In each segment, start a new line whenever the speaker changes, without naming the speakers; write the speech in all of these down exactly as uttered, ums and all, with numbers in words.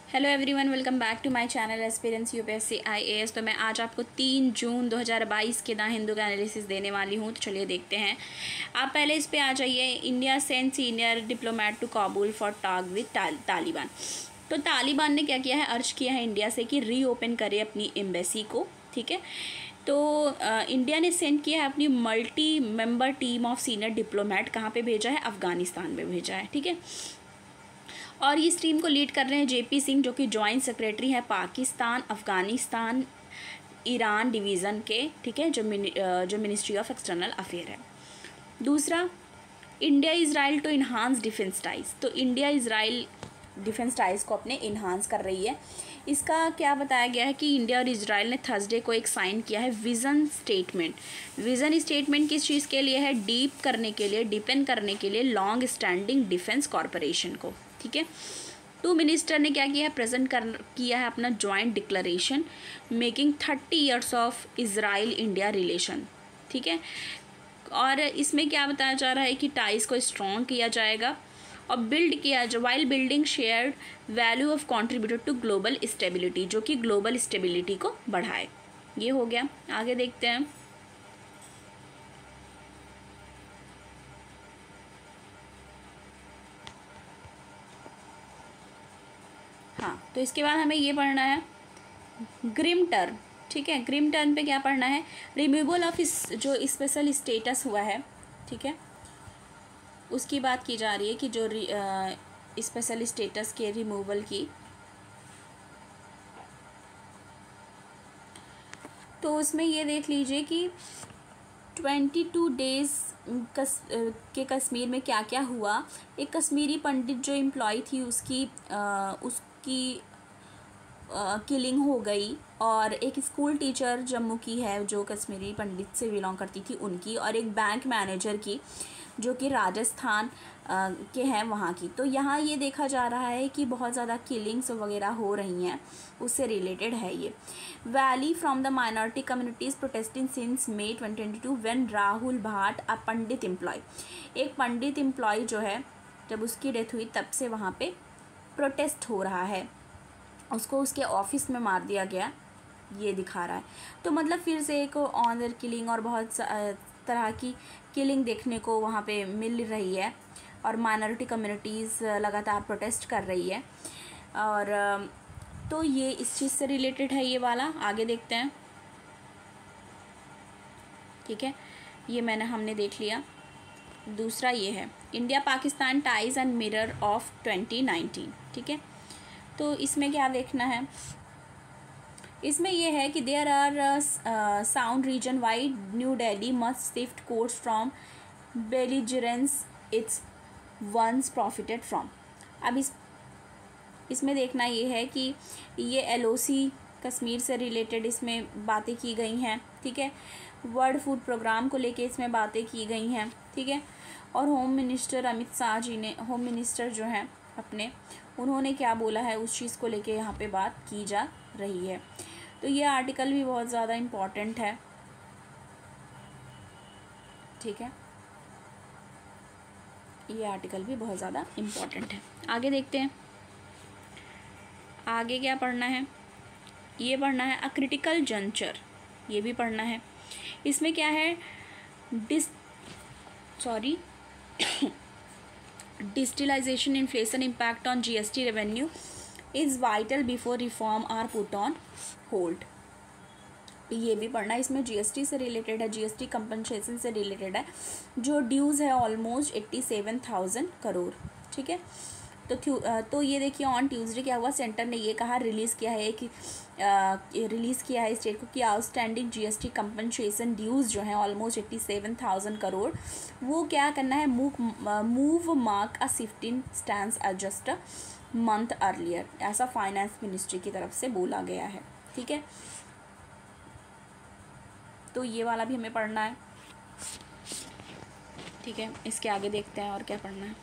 Hello everyone, welcome back to my channel aspirants UPSC IAS. तो मैं आज आपको तीन जून दो हज़ार बाईस के द हिंदू का एनालिसिस देने वाली हूँ। तो चलिए देखते हैं। आप पहले इस पे आ जाइए। India send senior diplomat to Kabul for talk with Taliban. तो तालिबान ने क्या किया है, अर्ज किया है इंडिया से कि रीओपन करे अपनी एम्बेसी को। ठीक है, तो आ, इंडिया ने सेंड किया है अपनी multi member team of senior diplomat. कहाँ पे भेजा है? अफ़गानिस्तान में भेजा है। ठीक है, और इस टीम को लीड कर रहे हैं जेपी सिंह, जो कि जॉइंट सेक्रेटरी है पाकिस्तान अफ़गानिस्तान ईरान डिवीज़न के। ठीक है, जो मिनि, जो मिनिस्ट्री ऑफ एक्सटर्नल अफेयर है। दूसरा, India Israel to enhance defence ties. तो इंडिया इज़राइल डिफेंस टाइज को अपने इन्हांस कर रही है। इसका क्या बताया गया है कि इंडिया और इज़राइल ने थर्सडे को एक साइन किया है विज़न स्टेटमेंट। विज़न स्टेटमेंट किस चीज़ के लिए है? डीप करने के लिए, डिपेंड करने के लिए लॉन्ग स्टैंडिंग डिफेंस कॉरपोरेशन को। ठीक है, टू मिनिस्टर ने क्या किया है, प्रेजेंट कर किया है अपना joint declaration making thirty years of Israel India relation. ठीक है, और इसमें क्या बताया जा रहा है कि टाइज को स्ट्रॉन्ग किया जाएगा और बिल्ड किया जाए while building shared value of contributed to global stability, जो कि ग्लोबल स्टेबिलिटी को बढ़ाए। ये हो गया। आगे देखते हैं। हाँ, तो इसके बाद हमें ये पढ़ना है ग्रिम टर्म। ठीक है, ग्रिम टर्म पे क्या पढ़ना है? रिमूवल ऑफ इस जो स्पेशल स्टेटस हुआ है, ठीक है, उसकी बात की जा रही है कि जो स्पेशल स्टेटस के रिमूवल की। तो उसमें ये देख लीजिए कि ट्वेंटी टू डेज़ कस के कश्मीर में क्या क्या हुआ। एक कश्मीरी पंडित जो एम्प्लॉय थी उसकी आ, उसकी किलिंग हो गई, और एक स्कूल टीचर जम्मू की है जो कश्मीरी पंडित से बिलोंग करती थी उनकी, और एक बैंक मैनेजर की जो कि राजस्थान आ, के हैं वहाँ की। तो यहाँ ये देखा जा रहा है कि बहुत ज़्यादा किलिंग्स वगैरह हो रही हैं, उससे रिलेटेड है ये। Valley from the minority communities protesting since May twenty twenty two when Rahul Bhat a Pandit employ. एक पंडित एम्प्लॉय जो है, जब उसकी डेथ हुई तब से वहाँ पे प्रोटेस्ट हो रहा है। उसको उसके ऑफिस में मार दिया गया, ये दिखा रहा है। तो मतलब फिर से एक ऑनर किलिंग और बहुत तरह की किलिंग देखने को वहाँ पे मिल रही है, और माइनॉरिटी कम्युनिटीज़ लगातार प्रोटेस्ट कर रही है। और तो ये इस चीज़ से रिलेटेड है ये वाला। आगे देखते हैं। ठीक है, ये मैंने हमने देख लिया। दूसरा ये है India Pakistan ties and mirror of twenty nineteen. ठीक है, तो इसमें क्या देखना है? इसमें यह है कि there are sound reason wide New Delhi must shift course from belligerence its once profited from. अब इस इसमें देखना ये है कि ये एलओसी कश्मीर से रिलेटेड इसमें बातें की गई हैं। ठीक है, वर्ल्ड फूड प्रोग्राम को लेके इसमें बातें की गई हैं। ठीक है, और होम मिनिस्टर अमित शाह जी ने, होम मिनिस्टर जो हैं अपने, उन्होंने क्या बोला है उस चीज़ को लेके यहाँ पे बात की जा रही है। तो ये आर्टिकल भी बहुत ज़्यादा इम्पॉर्टेंट है। ठीक है, ये आर्टिकल भी बहुत ज़्यादा इम्पॉर्टेंट है। आगे देखते हैं। आगे क्या पढ़ना है? ये पढ़ना है अ क्रिटिकल जंक्चर, ये भी पढ़ना है। इसमें क्या है? डिस sorry digitalization inflation impact on GST revenue is vital before reform are put on hold. ये भी पढ़ना है। इसमें जीएसटी से रिलेटेड है, जीएसटी कंपनसेशन से रिलेटेड है। जो ड्यूज़ है almost eighty seven thousand crore. ठीक है, तो तो ये देखिए ऑन ट्यूसडे क्या हुआ, सेंटर ने ये कहा, रिलीज़ किया है कि रिलीज़ किया है स्टेट को कि आउटस्टैंडिंग जीएसटी कंपनसेशन ड्यूज़ जो हैं almost eighty seven thousand crore, वो क्या करना है? Move move mark a shifting stance adjust month earlier, ऐसा फाइनेंस मिनिस्ट्री की तरफ से बोला गया है। ठीक है, तो ये वाला भी हमें पढ़ना है। ठीक है, इसके आगे देखते हैं और क्या पढ़ना है।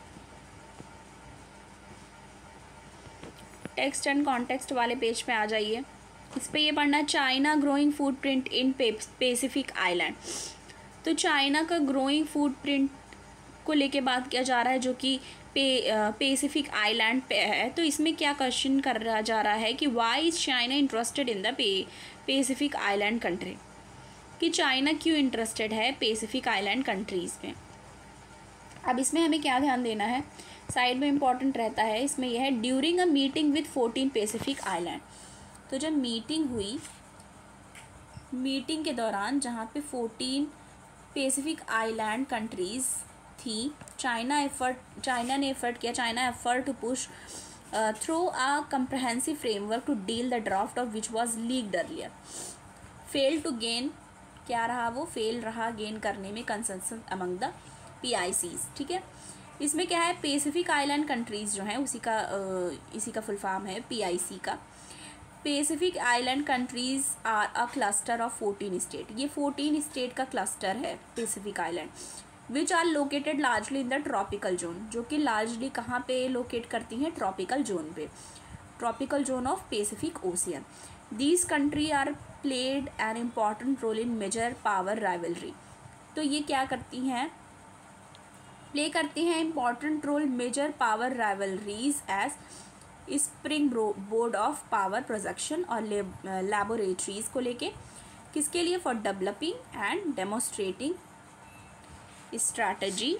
टेक्स्ट एंड कॉन्टेक्स्ट वाले पेज पे आ जाइए। इस पे ये पढ़ना है China growing footprint in Pacific island. तो चाइना का ग्रोइंग फुटप्रिंट को लेके बात किया जा रहा है, जो कि पे पैसिफिक आइलैंड पे है, तो इसमें क्या क्वेश्चन कर रहा जा रहा है कि why is China interested in the पे पैसिफिक आइलैंड कंट्री, कि चाइना क्यों इंटरेस्टेड है पैसिफिक आइलैंड कंट्रीज़ में। अब इसमें हमें क्या ध्यान देना है, साइड में इम्पॉर्टेंट रहता है इसमें यह है during a meeting with fourteen Pacific island. तो जब मीटिंग हुई, मीटिंग के दौरान जहाँ पे फोर्टीन पैसिफिक आइलैंड कंट्रीज़ थी, चाइना एफर्ट चाइना ने एफर्ट किया China effort to push through a comprehensive framework to deal the draft of which was leaked earlier, fail to gain, क्या रहा वो, फेल रहा गेन करने में consensus among the P I Cs. ठीक है, इसमें क्या है, पैसिफिक आइलैंड कंट्रीज़ जो हैं उसी का uh, इसी का फुल फॉर्म है पी आई सी का। Pacific island countries are a cluster of fourteen state, ये फोर्टीन स्टेट का क्लस्टर है Pacific island, which are located largely in the tropical zone, जो कि लार्जली कहाँ पे लोकेट करती हैं, ट्रॉपिकल जोन पे, tropical zone of Pacific ocean. These country are played an important role in major power rivalry, तो ये क्या करती हैं, प्ले करती हैं important role major power rivalries as spring board of power projection और लैबोरेटरीज को लेके, किसके लिए, for developing and demonstrating strategy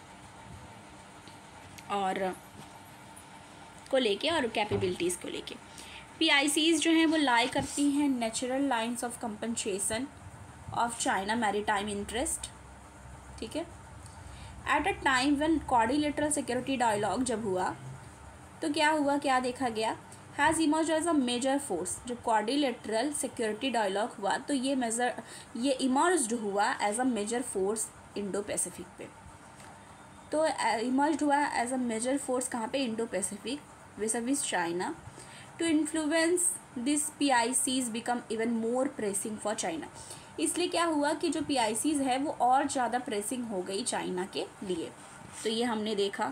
और को लेके और कैपेबिलिटीज़ को लेके। पी आई सीज जो हैं वो लाई करती हैं natural lines of compensation of China maritime interest. ठीक है, at a time when quadrilateral security dialogue जब हुआ तो क्या हुआ, क्या देखा गया, has emerge as a major force, जब क्वाड्रिलेटरल सिक्योरिटी डायलॉग हुआ तो ये मेजर ये इमर्ज हुआ as a major force Indo Pacific पे, तो इमर्ज हुआ एज अ मेजर फोर्स कहाँ पे, Indo Pacific vis China, to influence this P I Cs become even more pressing for China, इसलिए क्या हुआ कि जो पी आई सीज है वो और ज़्यादा प्रेसिंग हो गई चाइना के लिए। तो ये हमने देखा,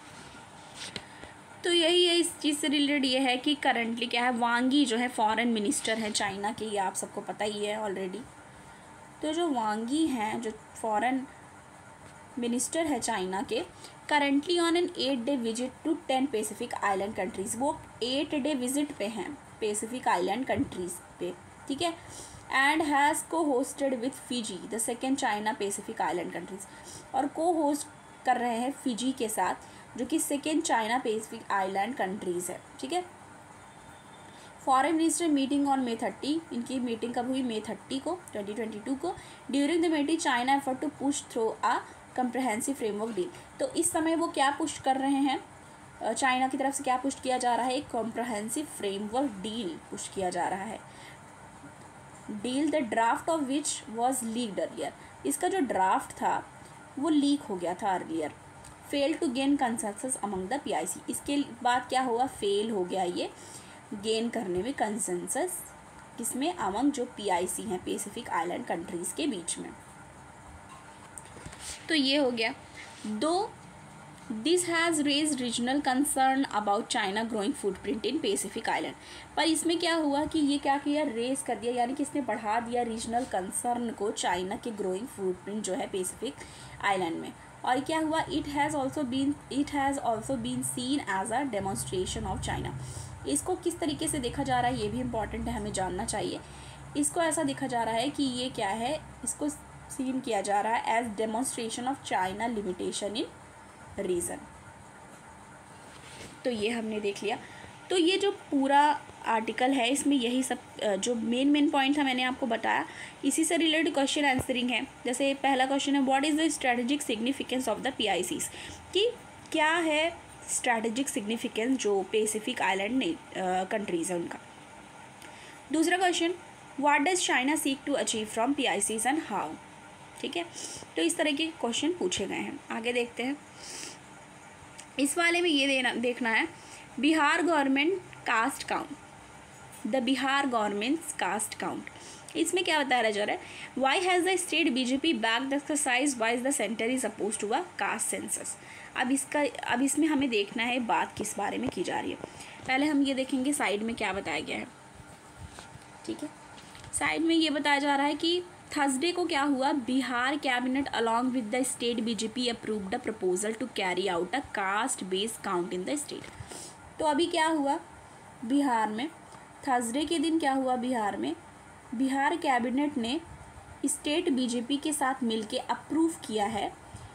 तो यही है इस चीज़ से रिलेटेड ये है कि करंटली क्या है, वांग यी जो है फॉरेन मिनिस्टर है चाइना के, ये आप सबको पता ही है ऑलरेडी। तो जो वांग यी हैं, जो फॉरेन मिनिस्टर है चाइना के, currently on an eight day visit to ten Pacific island countries, वो एट डे विजिट पे हैं पैसिफिक आइलैंड कंट्रीज़ पे। ठीक है, and has co hosted with Fiji the second China Pacific island countries, और co host कर रहे हैं फिजी के साथ जो कि second China Pacific island countries है। ठीक है, foreign minister meeting on May thirty, इनकी मीटिंग कब हुई, मे थर्टी को ट्वेंटी ट्वेंटी टू को। During the meeting China effort to push through a comprehensive framework deal, तो इस समय वो क्या पुश कर रहे हैं, चाइना की तरफ से क्या पुश किया जा रहा है, एक कॉम्प्रहेंसिव फ्रेमवर्क डील पुश किया जा रहा है, deal the draft of which was leaked earlier, इसका जो ड्राफ्ट था वो लीक हो गया था earlier, fail to gain consensus among the P I C, इसके बाद क्या हुआ, फेल हो गया ये गेन करने में कंसेंसस, किसमें, अमंग जो पी आई सी हैं पैसिफिक आइलैंड कंट्रीज़ के बीच में। तो ये हो गया। Though this has raise regional concern about China growing footprint in Pacific island, पर इसमें क्या हुआ कि ये क्या किया, रेज कर दिया, यानी कि इसने बढ़ा दिया रीजनल कंसर्न को चाइना के ग्रोइंग फुटप्रिंट जो है पैसिफिक आइलैंड में। और क्या हुआ, it has also been it has also been seen as a demonstration of China, इसको किस तरीके से देखा जा रहा है ये भी इम्पॉर्टेंट है, हमें जानना चाहिए। इसको ऐसा देखा जा रहा है कि ये क्या है, इसको सीन किया जा रहा है as demonstration of China limitation in region. तो ये हमने देख लिया। तो ये जो पूरा आर्टिकल है इसमें यही सब जो मेन मेन पॉइंट था मैंने आपको बताया, इसी से रिलेटेड क्वेश्चन आंसरिंग है। जैसे पहला क्वेश्चन है, what is the strategic significance of the P I Cs, कि क्या है स्ट्रेटेजिक सिग्निफिकेंस जो पैसिफिक आइलैंड ने कंट्रीज़ है उनका। दूसरा question, what does China seek to achieve from P I Cs and how. ठीक है, तो इस तरह के क्वेश्चन पूछे गए हैं। आगे देखते हैं, इस वाले में ये देना देखना है, Bihar government caste count, the Bihar government's caste count, इसमें क्या बताया जा रहा है, why has the state BJP back the exercise wise the centre is oppose to a caste census. अब इसका अब इसमें हमें देखना है बात किस बारे में की जा रही है। पहले हम ये देखेंगे साइड में क्या बताया गया है। ठीक है, साइड में ये बताया जा रहा है कि थर्सडे को क्या हुआ, Bihar cabinet along with the state BJP approved the proposal to carry out a caste based count in the state. तो अभी क्या हुआ बिहार में, थर्सडे के दिन क्या हुआ बिहार में, बिहार कैबिनेट ने स्टेट बीजेपी के साथ मिलके अप्रूव किया है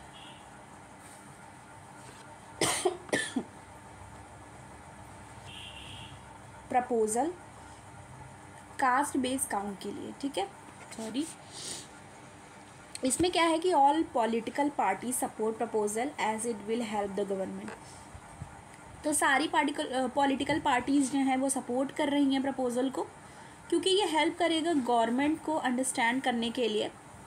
प्रपोजल कास्ट बेस्ड काउंट के लिए। ठीक है, सॉरी, इसमें क्या है कि all political party support proposal as it will help the government. तो सारी पार्टिकल पॉलिटिकल पार्टीज जो हैं वो सपोर्ट कर रही हैं प्रपोजल को, क्योंकि ये हेल्प करेगा गवर्नमेंट को अंडरस्टैंड करने के लिए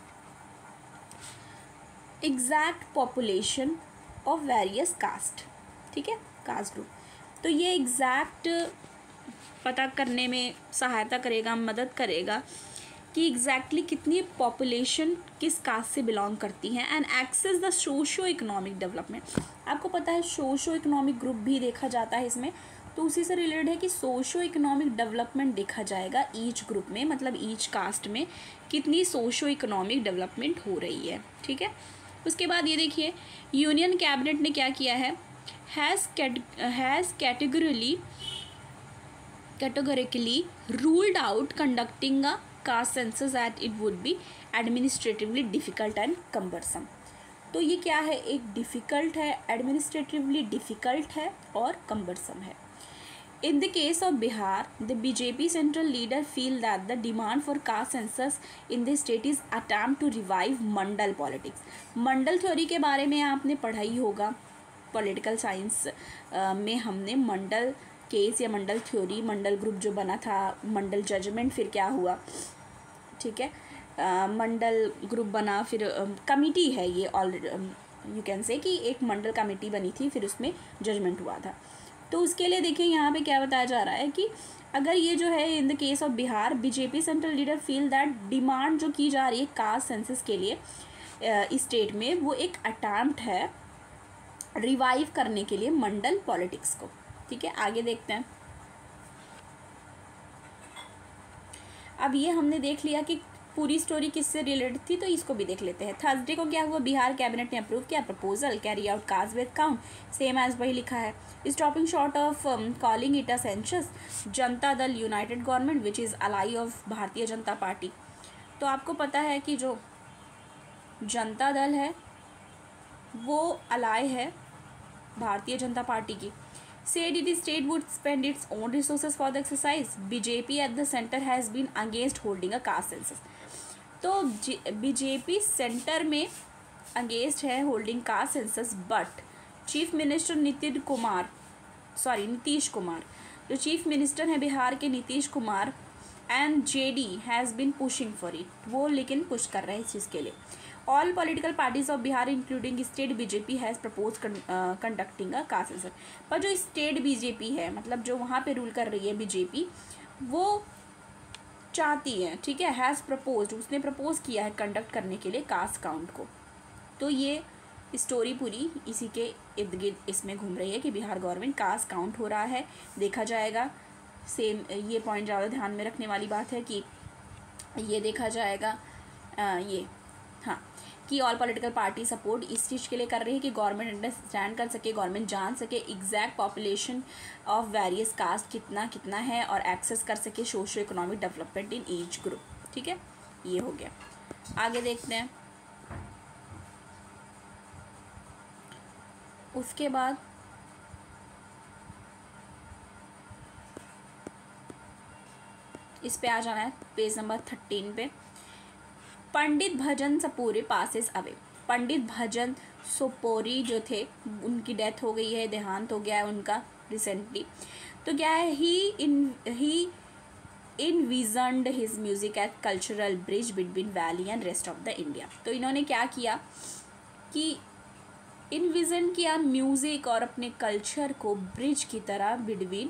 exact population of various caste. ठीक है, कास्ट ग्रुप। तो ये एग्जैक्ट पता करने में सहायता करेगा, मदद करेगा कि एग्जैक्टली exactly कितनी पॉपुलेशन किस कास्ट से बिलोंग करती हैं and access the socio economic development. आपको पता है सोशो इकोनॉमिक ग्रुप भी देखा जाता है इसमें, तो उसी से रिलेटेड है कि सोशो इकोनॉमिक डेवलपमेंट देखा जाएगा ईच ग्रुप में, मतलब ईच कास्ट में कितनी सोशो इकोनॉमिक डेवलपमेंट हो रही है। ठीक है, उसके बाद ये देखिए यूनियन कैबिनेट ने क्या किया है, has has categorically categorically ruled out conducting a caste census that it would be administratively difficult and cumbersome। तो ये क्या है, एक डिफ़िकल्ट है, एडमिनिस्ट्रेटिवली डिफ़िकल्ट है और cumbersome है। In the case of Bihar, the B J P central leader feel that the demand for caste census in the state is attempt to revive Mandal politics। Mandal theory के बारे में आपने पढ़ा ही होगा, पॉलिटिकल साइंस में हमने मंडल केस या मंडल थ्योरी, मंडल group जो बना था, मंडल जजमेंट, फिर क्या हुआ। ठीक है, आ, मंडल ग्रुप बना, फिर कमिटी है ये, ऑलरेडी यू कैन से कि एक मंडल कमेटी बनी थी, फिर उसमें जजमेंट हुआ था। तो उसके लिए देखिए यहाँ पे क्या बताया जा रहा है कि अगर ये जो है in the case of Bihar, BJP central leader feel that demand जो की जा रही है कास्ट सेंसस के लिए इस स्टेट में, वो एक अटैम्प्ट है रिवाइव करने के लिए मंडल पॉलिटिक्स को। ठीक है, आगे देखते हैं। अब ये हमने देख लिया कि पूरी स्टोरी किससे रिलेटेड थी, तो इसको भी देख लेते हैं। थर्सडे को क्या हुआ, बिहार कैबिनेट ने अप्रूव किया proposal carry out caste based count, same as वही लिखा है। Stopping short of calling it a census, Janata Dal United government which is ally of Bharatiya Janata party. तो आपको पता है कि जो जनता दल है वो अलाई है भारतीय जनता पार्टी की। Said it state would spend its own resources for the exercise. B J P at the center has been against holding a caste census। तो बीजेपी सेंटर में अगेंस्ट है holding caste census, but chief minister Nitin Kumar sorry Nitish Kumar जो chief minister हैं बिहार के, Nitish Kumar and JD has been pushing for it, वो लेकिन push कर रहे हैं इस चीज़ के लिए। All political parties of Bihar including state BJP has propose conducting a caste census. पर जो स्टेट बीजेपी है, मतलब जो वहाँ पे रूल कर रही है बीजेपी, वो चाहती है, ठीक है, हैज़ प्रपोज्ड, उसने प्रपोज किया है कंडक्ट करने के लिए कास्ट काउंट को। तो ये स्टोरी पूरी इसी के इर्द गिर्द इसमें घूम रही है कि बिहार गवर्नमेंट कास्ट काउंट हो रहा है, देखा जाएगा। सेम ये पॉइंट ज़्यादा ध्यान में रखने वाली बात है कि ये देखा जाएगा आ, ये हाँ कि ऑल पॉलिटिकल पार्टी सपोर्ट इस चीज़ के लिए कर रही है कि गवर्नमेंट अंडरस्टैंड कर सके, गवर्नमेंट जान सके exact population of various caste कितना कितना है और एक्सेस कर सके socio economic development in each group. ठीक है, ये हो गया। आगे देखते हैं। उसके बाद इस पे आ जाना है पेज नंबर थर्टीन पे। Pandit Bhajan Sopori passes away. पंडित भजन सोपोरी जो थे उनकी डेथ हो गई है, देहांत हो गया है उनका रिसेंटली। तो क्या है, he in he envisioned his music at cultural bridge between valley and rest of the India. तो इन्होंने क्या किया कि इनविजन किया म्यूजिक और अपने कल्चर को ब्रिज की तरह बिटवीन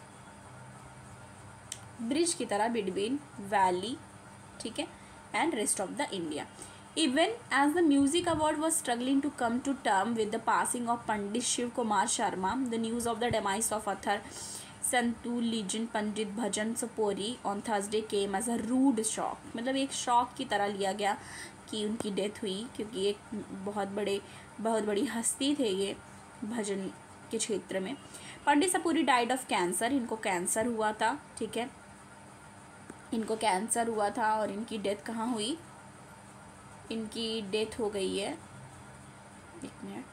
ब्रिज की तरह बिटवीन वैली, ठीक है, and rest of the India. Even as the music award was struggling to come to term with the passing of Pandit Shiv Kumar Sharma, the news of the demise of author santoor legend Pandit Bhajan Sopori on Thursday came as a rude shock, मतलब एक shock की तरह लिया गया कि उनकी death हुई, क्योंकि एक बहुत बड़े बहुत बड़ी हस्ती थे ये भजन के क्षेत्र में। Pandit Sopori died of cancer, इनको कैंसर हुआ था, ठीक है, इनको कैंसर हुआ था और इनकी डेथ कहाँ हुई, इनकी डेथ हो गई है, एक मिनट,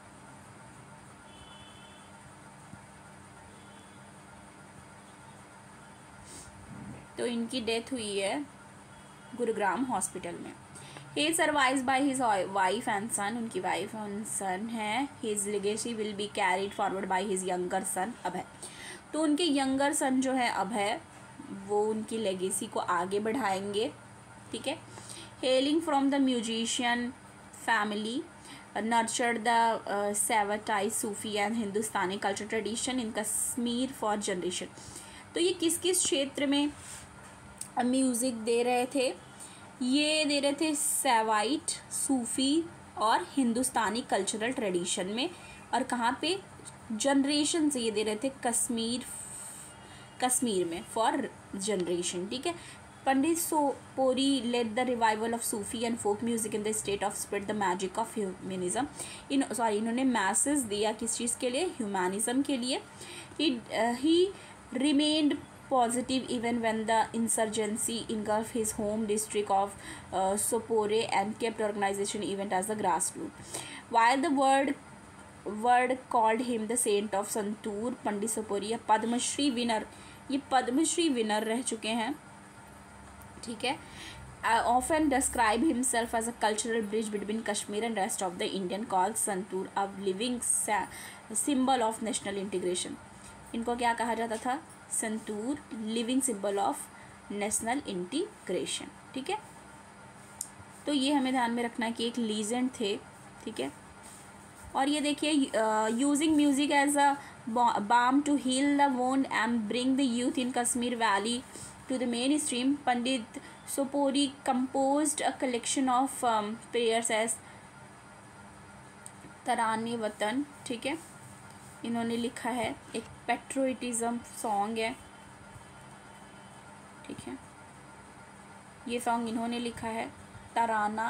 तो इनकी डेथ हुई है गुरुग्राम हॉस्पिटल में। He is survived by his wife and son, उनकी वाइफ एंड सन है। His legacy will be carried forward by his younger son Abhay, तो उनके यंगर सन जो है अभय, वो उनकी लेगेसी को आगे बढ़ाएंगे, ठीक है। Hailing from the musician family nurtured the सेवटाई Sufi and Hindustani culture tradition in Kashmir for generation, तो ये किस किस क्षेत्र में म्यूज़िक दे रहे थे, ये दे रहे थे सेवाइट, सूफ़ी और हिंदुस्तानी कल्चरल ट्रेडिशन में, और कहाँ पे, जनरेशन से ये दे रहे थे कश्मीर कश्मीर में फॉर जनरेशन, ठीक है। Pandit Sopori led the revival of Sufi and folk music in the state of spread the magic of humanism, in sorry इन्होंने मैसेज दिया किस चीज़ के लिए, ह्यूमनिज्म के लिए। He remained positive even when the insurgency engulfed his home district of uh, Sopore and kept organization event as a grassroots. While the word word called him the saint of Santur, Pandit Sopori Padma Shri winner, ये Padma Shri winner रह चुके हैं, ठीक है। uh, often describe himself as a cultural bridge between Kashmir and rest of the Indian, called Santur a living symbol of national integration. इनको क्या कहा जाता था, santoor, living symbol of national integration, ठीक है। तो ये हमें ध्यान में रखना है कि एक लीजेंड थे, ठीक है। और ये देखिए, using music as a balm to heal the wound and bring the youth in Kashmir valley to the mainstream, Pandit Sopori composed a collection of prayers as Tarane Watan, ठीक है। इन्होंने लिखा है एक पेट्रोइटिज्म सॉन्ग है, ठीक है, ये सॉन्ग इन्होंने लिखा है, तराना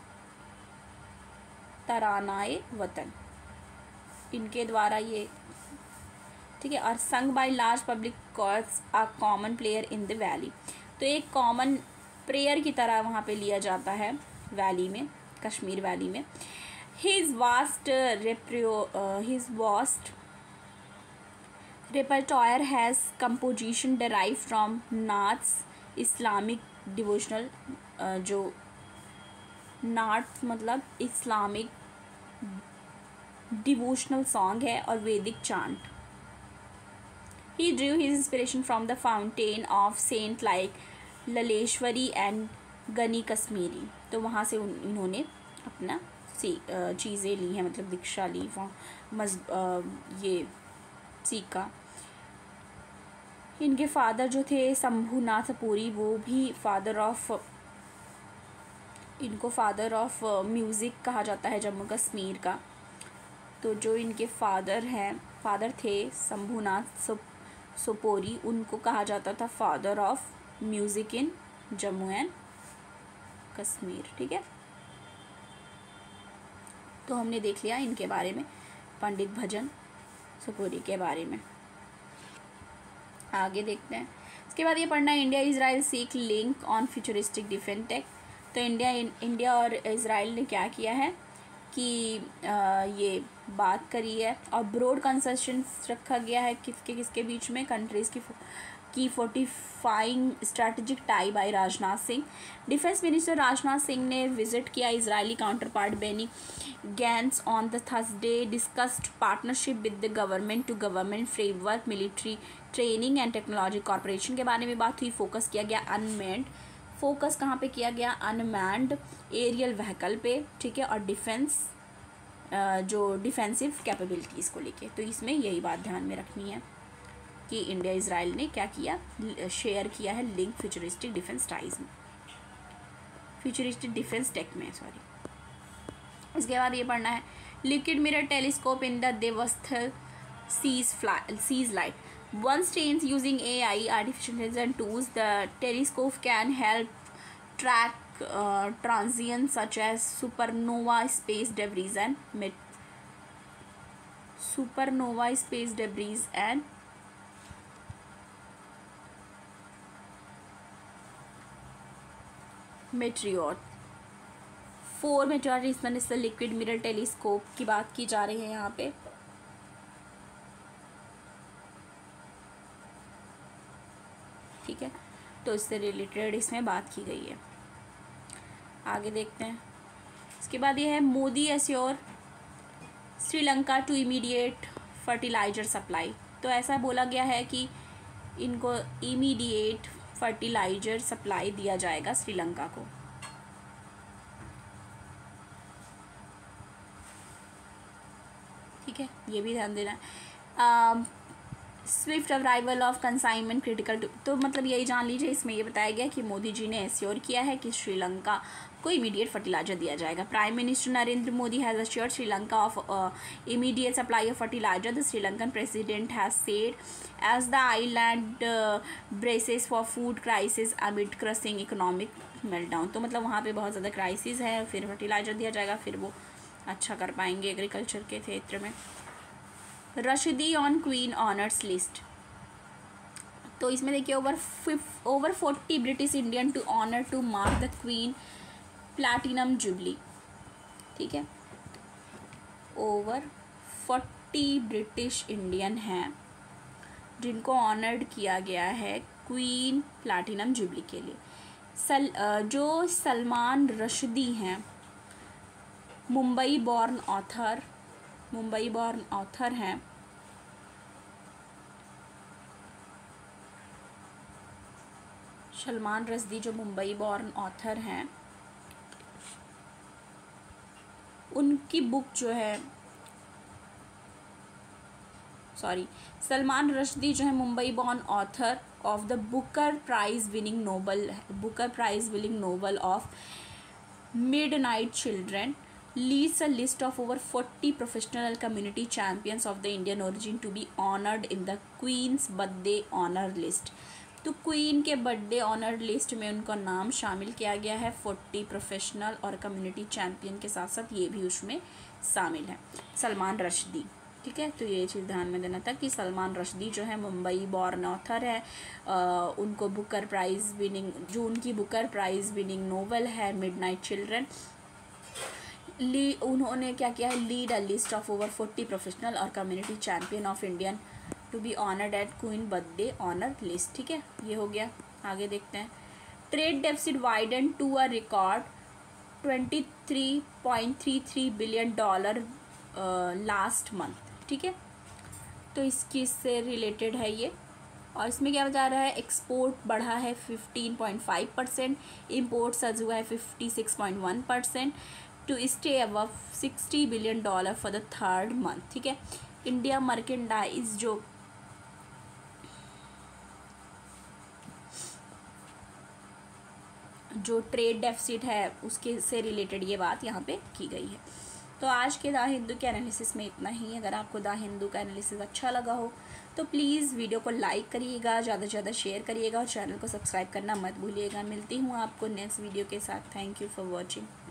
तरानाए वतन, इनके द्वारा ये, ठीक है। और sung by large public course a common player in the valley, तो एक कॉमन प्रेयर की तरह वहाँ पे लिया जाता है वैली में, कश्मीर वैली में। His vast repertoire his vast repertoire has composition derived from naats, Islamic devotional, जो नाट्स मतलब इस्लामिक डिवोशनल सॉन्ग है, और Vedic chant. He drew his inspiration from the fountain of saint like Lalleshwari and Ghani Kashmiri, तो वहाँ से इन्होंने अपना सी चीज़ें ली हैं, मतलब दीक्षा ली, वहाँ मज ये सीखा। इनके फादर जो थे शंभुनाथ पुरी, वो भी फादर ऑफ, इनको फादर ऑफ म्यूज़िक कहा जाता है जम्मू कश्मीर का। तो जो इनके फादर हैं, फादर थे शंभुनाथ सोपोरी, उनको कहा जाता था father of music in Jammu and Kashmir, ठीक है। तो हमने देख लिया इनके बारे में, पंडित भजन सोपोरी के बारे में। आगे देखते हैं, इसके बाद ये पढ़ना है India Israel seek link on futuristic defence tech. तो इंडिया इंडिया और इजराइल ने क्या किया है कि आ, ये बात करी है, और ब्रॉड कंसेशन रखा गया है किसके किसके बीच में, कंट्रीज़ की की fortifying strategic tie by Rajnath Singh. Defence minister Rajnath Singh ने विजिट किया Israeli counterpart Benny Gantz on the Thursday, discussed partnership with the government to government framework, military training and technology corporation के बारे में बात हुई। फोकस किया गया अनमैंड, फोकस कहाँ पे किया गया, अनमैंड एरियल व्हीकल पे, ठीक है, और डिफेंस जो डिफेंसिव कैपेबिलिटीज़ को लेके। तो इसमें यही बात ध्यान में रखनी है कि इंडिया इजराइल ने क्या किया, शेयर किया है लिंक फ्यूचरिस्टिक डिफेंस टाइज में, फ्यूचरिस्टिक डिफेंस टेक में, सॉरी। इसके बाद ये पढ़ना है liquid mirror telescope in the Devasthal sees fly sees light. once trains using A I, artificial intelligence tools, the telescope can help track uh, transients such as supernova, space debris and met supernova, space debris and meteor. For material research इस liquid mirror telescope की बात की जा रही है यहाँ पे। ठीक है, तो इससे रिलेटेड इसमें बात की गई है। आगे देखते हैं। इसके बाद ये है Modi assure Sri Lanka to immediate fertiliser supply. तो ऐसा बोला गया है कि इनको इमीडिएट फर्टिलाइजर सप्लाई दिया जाएगा श्रीलंका को। ठीक है, ये भी ध्यान देना है। Swift arrival of consignment critical, तो मतलब यही जान लीजिए, इसमें ये बताया गया कि मोदी जी ने एश्योर किया है कि श्रीलंका को इमीडिएट फर्टिलाइजर दिया जाएगा। Prime minister Narendra Modi has assured Sri Lanka of immediate supply of fertiliser. The Sri Lankan president has said as the island braces for food crisis amid crushing economic meltdown. तो मतलब वहाँ पे बहुत ज़्यादा क्राइसिस है, फिर फर्टिलाइजर दिया जाएगा, फिर वो अच्छा कर पाएंगे एग्रीकल्चर के क्षेत्र में। Rushdie on queen honours list, तो इसमें देखिए over fif over forty British Indian to honour to mark the queen platinum jubilee. ठीक है, ओवर फोर्टी ब्रिटिश इंडियन हैं जिनको ऑनर्ड किया गया है क्वीन प्लैटिनम जुबली के लिए। सल जो सलमान रश्दी हैं, Mumbai born author Mumbai born author हैं। सलमान रश्दी जो मुंबई बॉर्न ऑथर हैं, उनकी बुक जो है सॉरी सलमान रश्दी जो है Mumbai born author of the Booker prize winning novel Booker prize winning novel of midnight children leads a list of over forty professional community champions of the Indian origin to be honored in the Queen's birthday honor list। तो queen के birthday honour list में उनका नाम शामिल किया गया है। Forty professional और कम्युनिटी चैम्पियन के साथ साथ ये भी उसमें शामिल है, सलमान रश्दी। ठीक है, तो ये चीज़ ध्यान में देना था कि सलमान रश्दी जो है मुंबई बॉर्न ऑथर है, आ, उनको बुकर प्राइज़ विनिंग जो उनकी बुकर प्राइज़ विनिंग नोवेल है मिडनाइट चिल्ड्रन, ली उन्होंने क्या किया है, lead a list of over forty professional और community champion of Indian to be honoured at queen birthday honour list. ठीक है, ये हो गया। आगे देखते हैं। Trade deficit widen to a record twenty three point three three billion dollar last month. ठीक है, तो इसकी से रिलेटेड है ये, और इसमें क्या बता रहा है, एक्सपोर्ट बढ़ा है fifteen point five percent, import सज हुआ है fifty six point one percent to stay above sixty billion dollar for the third month. ठीक है, इंडिया मर्केंडाइज जो जो ट्रेड डेफिसिट है उसके से रिलेटेड ये बात यहाँ पे की गई है। तो आज के द हिंदू के एनालिसिस में इतना ही। अगर आपको द हिंदू का एनालिसिस अच्छा लगा हो तो प्लीज़ वीडियो को लाइक करिएगा, ज़्यादा से ज़्यादा शेयर करिएगा और चैनल को सब्सक्राइब करना मत भूलिएगा। मिलती हूँ आपको नेक्स्ट वीडियो के साथ। Thank you for watching.